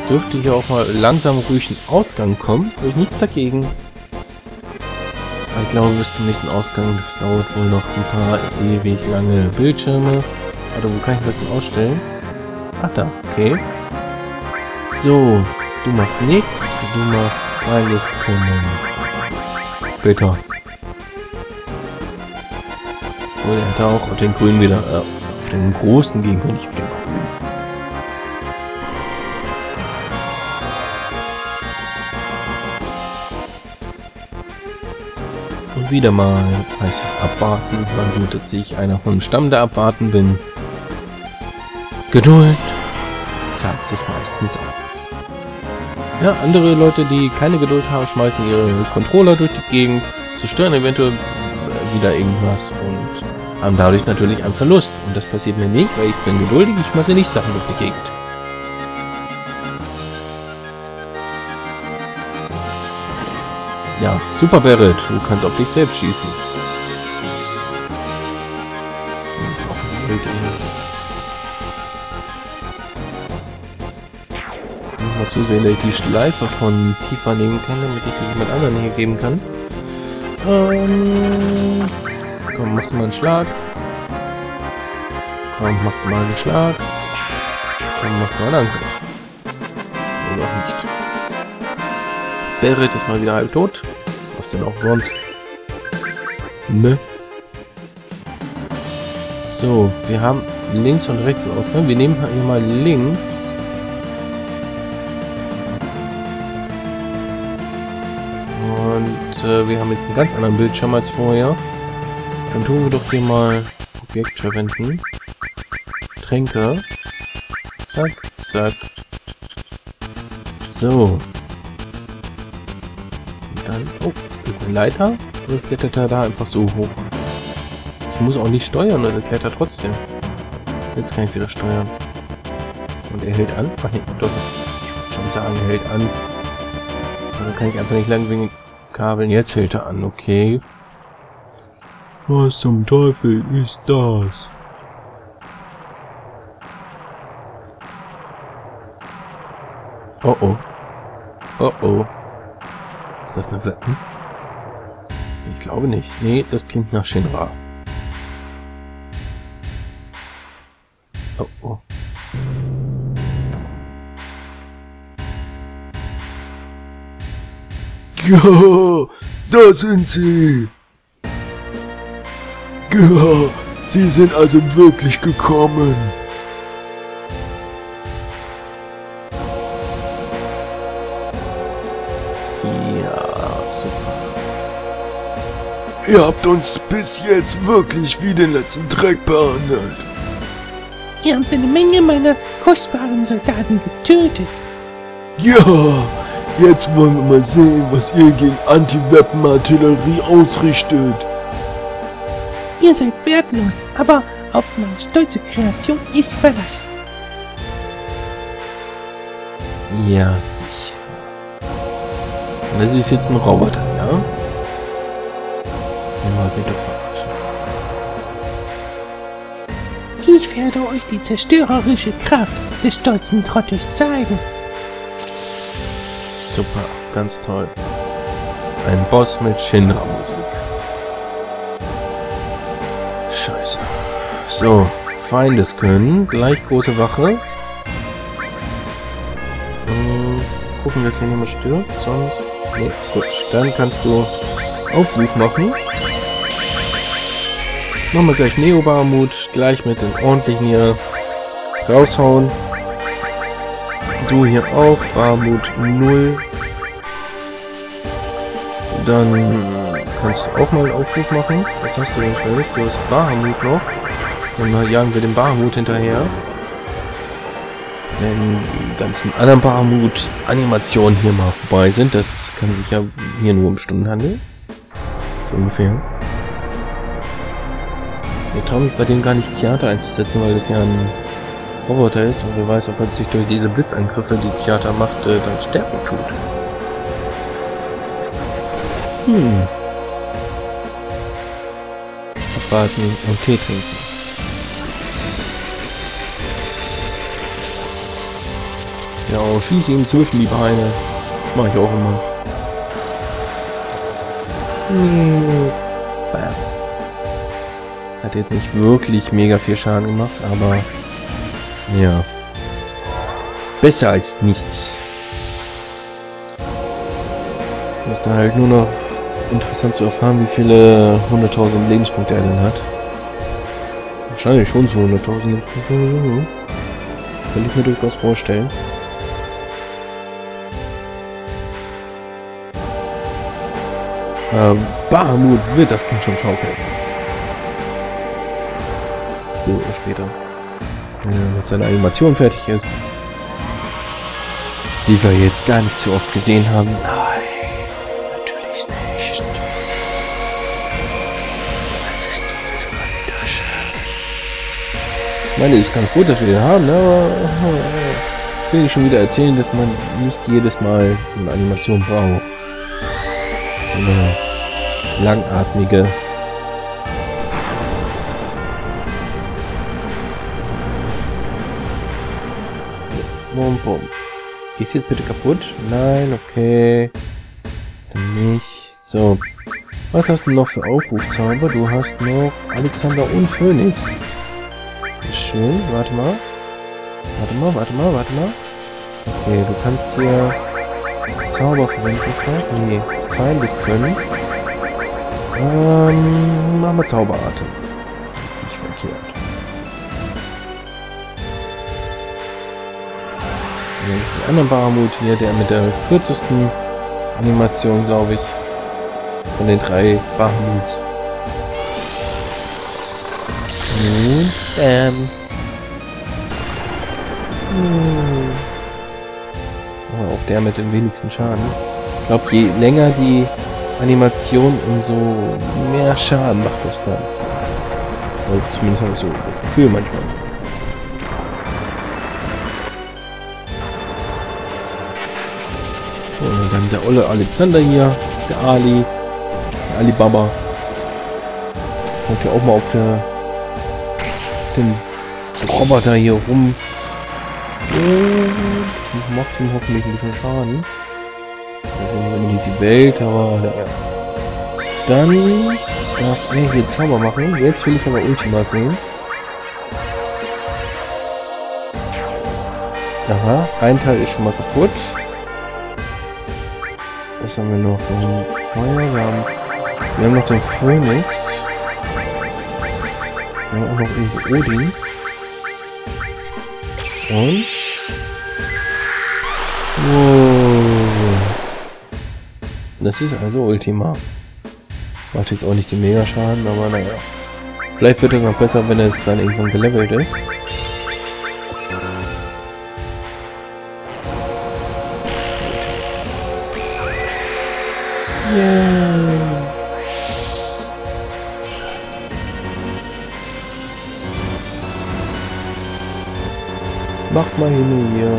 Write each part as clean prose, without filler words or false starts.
dürfte hier auch mal langsam ruhig ein Ausgang kommen. Habe ich nichts dagegen. Aber ich glaube, bis zum nächsten Ausgang dauert wohl noch ein paar ewig lange Bildschirme. Warte, wo kann ich das denn ausstellen? Ach da, okay. So, du machst nichts, du machst alles können. Bitte. Oh, er hätte auch auf den grünen wieder, auf den großen gehen können, nicht auf den grünen. Und wieder mal heißt es abwarten, man blutet sich einer vom Stamm der Abwarten bin. Geduld zahlt sich meistens aus. Ja, andere Leute, die keine Geduld haben, schmeißen ihre Controller durch die Gegend, zerstören eventuell wieder irgendwas und haben dadurch natürlich einen Verlust. Und das passiert mir nicht, weil ich bin geduldig, ich schmeiße nicht Sachen durch die Gegend. Ja, super Barret, du kannst auf dich selbst schießen. Das ist auch ein Bild. Mal zusehen, dass ich die Schleife von tiefer nehmen kann, damit ich die jemand anderen hier geben kann. Komm, machst du mal einen Schlag. Komm, machst du mal einen Schlag. Komm, machst du mal einen Angriff. Oder auch nicht. Barret ist mal wieder halb tot. Was denn auch sonst? Ne? So, wir haben links und rechts Ausgang. Wir nehmen hier mal links. Und wir haben jetzt einen ganz anderen Bildschirm als vorher. Dann tun wir doch hier mal Objekt verwenden. Tränke. Zack, zack. So. Und dann... Oh, das ist eine Leiter. Oder klettert er da einfach so hoch? Ich muss auch nicht steuern, oder klettert trotzdem. Jetzt kann ich wieder steuern. Und er hält an. Ach nee, doch. Ich wollte schon sagen, er hält an. Dann kann ich einfach nicht lang wegen Kabeln. Jetzt hält er an, okay. Was zum Teufel ist das? Oh oh. Oh oh. Ist das eine Weapon? Ich glaube nicht. Nee, das klingt nach Shinra. Oh oh. Ja, da sind sie. Ja, sie sind also wirklich gekommen. Ja, super. Ihr habt uns bis jetzt wirklich wie den letzten Dreck behandelt. Ihr habt eine Menge meiner kostbaren Soldaten getötet. Ja, jetzt wollen wir mal sehen, was ihr gegen Anti-Weapon-Artillerie ausrichtet. Ihr seid wertlos, aber auf meine stolze Kreation ist Verlass. Ja, sicher. Und das ist jetzt ein Roboter, ja? Ja, bitte verarschen. Ich werde euch die zerstörerische Kraft des stolzen Trottes zeigen. Super, ganz toll. Ein Boss mit Shinra-Musik. Scheiße. So, Feindeskönnen. Gleich große Wache. Gucken, dass hier niemand stirbt. Sonst... Nee, gut. Dann kannst du Aufruf machen. Machen wir gleich Neo-Barmut. Gleich mit den ordentlichen hier raushauen. Du hier auch. Barmut 0. Dann kannst du auch mal einen Aufruf machen. Was hast du denn schon? Du hast Bahamut noch. Dann jagen wir den Bahamut hinterher. Wenn die ganzen anderen Bahamut-Animationen hier mal vorbei sind, das kann sich ja hier nur um Stunden handeln. So ungefähr. Ich traue mich bei denen gar nicht Theater einzusetzen, weil das ja ein Roboter ist und wer weiß, ob er sich durch diese Blitzangriffe, die Theater macht, dann stärken tut. Abwarten und Tee trinken. Ja, schieß ihm zwischen die Beine. Das mache ich auch immer. Bam. Hat jetzt nicht wirklich mega viel Schaden gemacht, aber ja. Besser als nichts. Ist da halt nur noch interessant zu erfahren, wie viele 100.000 Lebenspunkte er denn hat. Wahrscheinlich schon so 100.000. Könnte ich mir durchaus vorstellen. Bahamut wird das Kind schon schaukeln. Früher oder später. Wenn seine Animation fertig ist. Die wir jetzt gar nicht so oft gesehen haben. Nein, natürlich nicht. Was ist diese Tasche? Ich meine, ist ganz gut, dass wir den haben, ne? Aber will ich schon wieder erzählen, dass man nicht jedes Mal so eine Animation braucht. So eine langatmige. Bum, bum. Ist jetzt bitte kaputt? Nein, okay. Dann nicht. So. Was hast du noch für Aufrufzauber? Du hast noch Alexander und Phoenix. Ist schön. Warte mal. Warte mal. Okay, du kannst hier Zauber verwenden. Nee, Feindes können. Machen wir Zauberatem. Das ist nicht verkehrt. Den anderen Bahamut hier, der mit der kürzesten Animation, glaube ich, von den 3 Bahamuts. Aber auch der mit dem wenigsten Schaden. Ich glaube, je länger die Animation, umso mehr Schaden macht das dann. Oder zumindest habe ich so das Gefühl manchmal. So, und dann der olle Alexander hier, der Ali, der Alibaba. Kommt ja auch mal auf den Roboter hier rum. Und macht ihm hoffentlich ein bisschen Schaden. Also nicht die Welt, aber naja. Dann darf er hier Zauber machen. Jetzt will ich aber Ultima sehen. Aha, ein Teil ist schon mal kaputt. Was haben wir noch? Den Feuer, wir haben noch den Phoenix. Wir haben auch noch irgendwo Odin. Und? Wow. Das ist also Ultima. Macht jetzt auch nicht den Mega-Schaden, aber naja. Vielleicht wird es noch besser, wenn es dann irgendwann gelevelt ist. Yeah. Macht mal hin hier.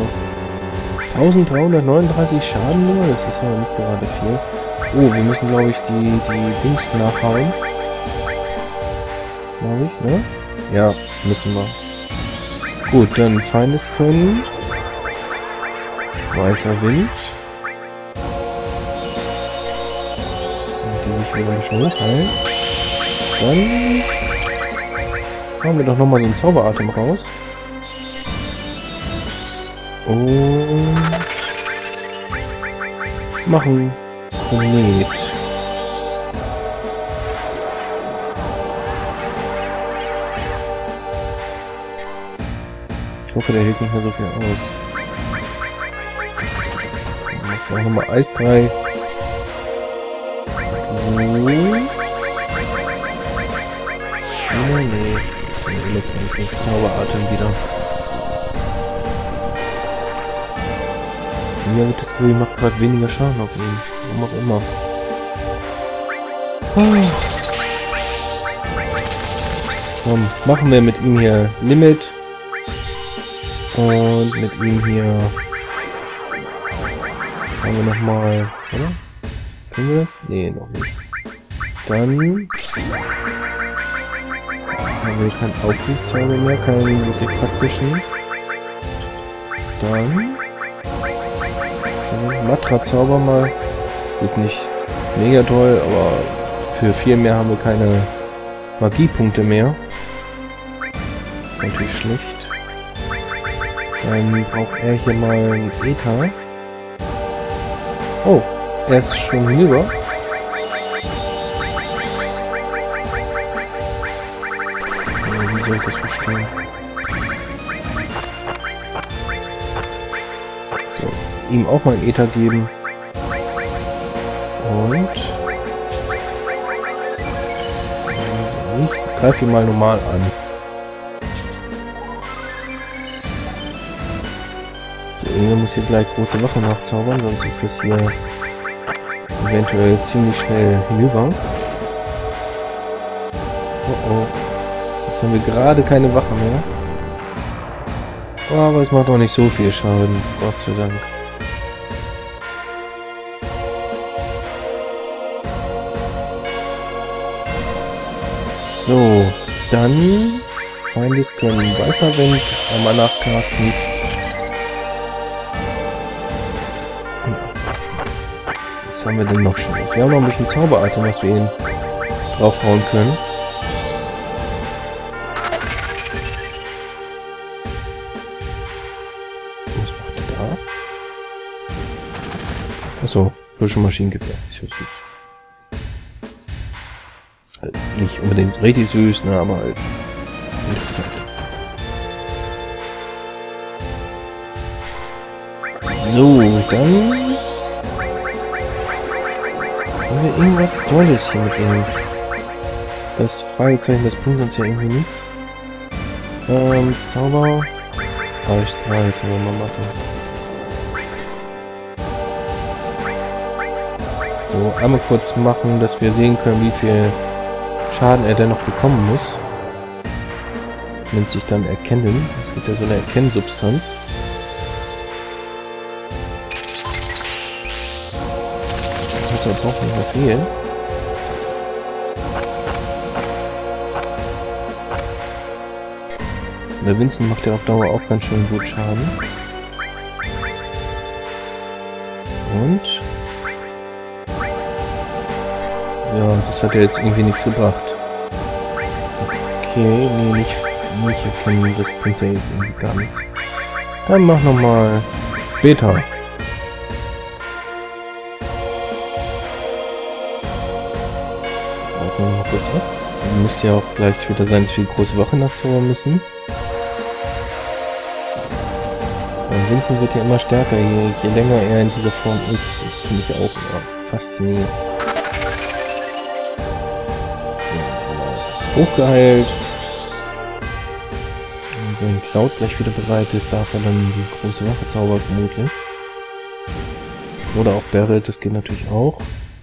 1339 Schaden nur, das ist ja nicht gerade viel. Oh, wir müssen glaube ich die Dings nachhauen. Glaube ich, ne? Ja, müssen wir. Gut, dann Feindes können. Weißer Wind. Die sich wieder schon hochheilen. Dann haben wir doch nochmal so einen Zauberatem raus. Und machen Komet. Ich hoffe, der hält nicht mehr so viel aus. Ich muss auch nochmal Eis 3. So. Oh nee. So ein Elektrik, Zauberatem wieder. Ja, wird das Gefühl, macht gerade weniger Schaden auf ihn. Warum auch immer. Komm, machen wir mit ihm hier Limit. Und mit ihm hier haben wir nochmal, oder? Können wir das? Nee, noch nicht. Dann haben wir keinen Aufrufzauber mehr, keinen wirklich praktischen. Dann So, Matra-Zauber mal. Wird nicht mega toll, aber für viel mehr haben wir keine Magiepunkte mehr. Ist natürlich schlecht. Dann braucht er hier mal einen Ether. Oh, er ist schon hinüber. Wie soll ich das verstehen? So, ihm auch mal einen Ether geben. Und... Also, ich greife ihn mal normal an. So, irgendwer muss hier gleich große Wache nachzaubern, sonst ist das hier eventuell ziemlich schnell hinüber. Oh oh. Jetzt haben wir gerade keine Wache mehr. Aber es macht auch nicht so viel Schaden, Gott sei Dank. So, dann Feindes können weißer Wind einmal nachcasten. Was haben wir denn noch schon? Wir haben noch ein bisschen Zauberatem, was wir ihn draufhauen können. Was macht er da? Achso, bisschen Maschinengewehr. Ist ja süß. Halt nicht unbedingt richtig süß, ne, aber halt interessant. So, dann haben wir irgendwas Tolles hier mit dem. Das Fragezeichen, das bringt uns ja irgendwie nichts. Zauber. Strahl können wir mal machen. So, einmal kurz machen, dass wir sehen können, wie viel Schaden er dennoch bekommen muss. Nennt sich dann Erkennen. Es gibt ja so eine Erkennsubstanz. Das braucht nicht mehr viel. Der Vincent macht ja auf Dauer auch ganz schön gut Schaden. Und ja, das hat ja jetzt irgendwie nichts gebracht. Okay, nee, nicht erkennen, das bringt ja jetzt irgendwie gar nichts. Dann mach nochmal Beta. Warten wir mal kurz ab. Dann muss ja auch gleich wieder sein, dass wir die große Wache nachzaubern müssen. Und Vincent wird ja immer stärker, je länger er in dieser Form ist. Das finde ich auch faszinierend. Hochgeheilt. Und wenn Cloud gleich wieder bereit ist, darf er dann die große Wache zaubern, vermutlich. Oder auch Barret, das geht natürlich auch.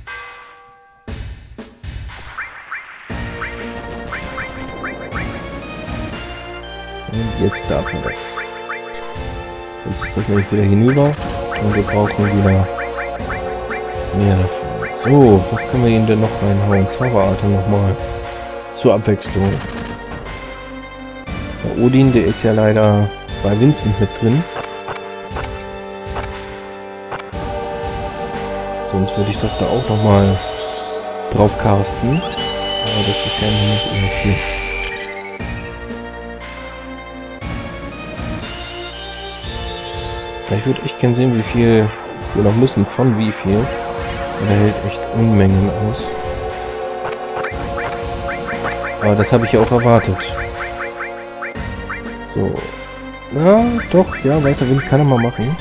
Und jetzt darf er das. Jetzt ist das nämlich wieder hinüber. Und wir brauchen wieder mehr davon. So, was können wir ihm denn noch reinhauen? Zauberatem nochmal. Zur Abwechslung. Der Odin, der ist ja leider bei Vincent mit drin. Sonst würde ich das da auch nochmal drauf casten. Aber das ist ja nicht immer viel. Ich würde echt gerne sehen, wie viel wir noch müssen, von wie viel. Der hält echt Unmengen aus. Aber das habe ich ja auch erwartet. So. Ja, doch, ja, weißer Wind kann er mal machen.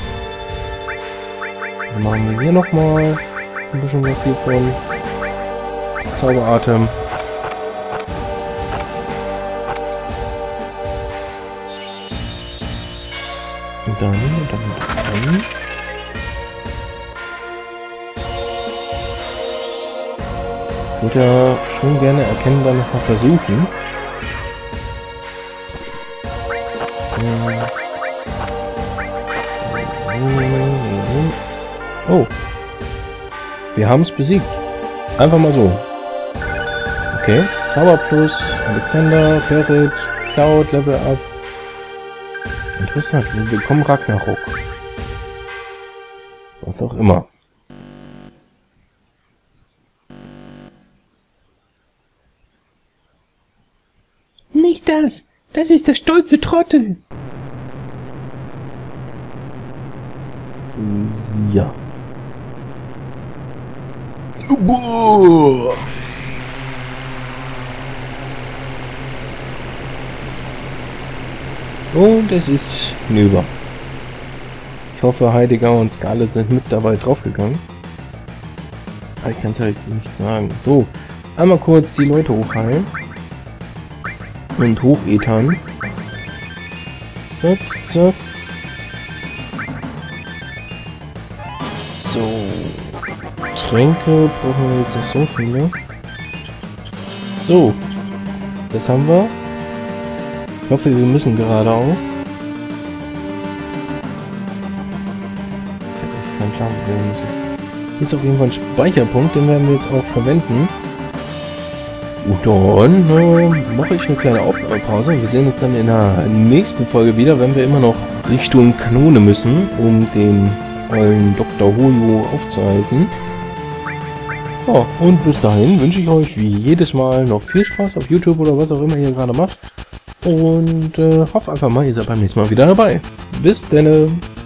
Dann machen wir hier nochmal ein bisschen was hiervon. Zauberatem. Und dann. Ich würde ja schon gerne erkennbar noch mal versuchen. Oh. Wir haben es besiegt. Einfach mal so. Okay. Zauber plus, Alexander, Barret, Cloud, Level Up. Interessant. Wir bekommen Ragnarok. Was auch immer. Nicht das! Das ist der stolze Trottel! Ja. Boah. Und es ist hinüber. Ich hoffe, Heidegger und Skale sind mit dabei draufgegangen. Aber ich kann es halt nicht sagen. So, einmal kurz die Leute hochheilen. Und hochethern. Zack, zack. So. Tränke brauchen wir jetzt nicht so viele. So. Das haben wir. Ich hoffe, wir müssen geradeaus. Ich habe echt keinen Plan, wo wir müssen. Hier ist auf jeden Fall ein Speicherpunkt, den werden wir jetzt auch verwenden. Und dann mache ich eine kleine Aufnahmepause. Wir sehen uns dann in der nächsten Folge wieder, wenn wir immer noch Richtung Kanone müssen, um den ollen Dr. Hojo aufzuhalten. Ja, und bis dahin wünsche ich euch wie jedes Mal noch viel Spaß auf YouTube oder was auch immer ihr gerade macht. Und hoffe einfach mal, ihr seid beim nächsten Mal wieder dabei. Bis denne!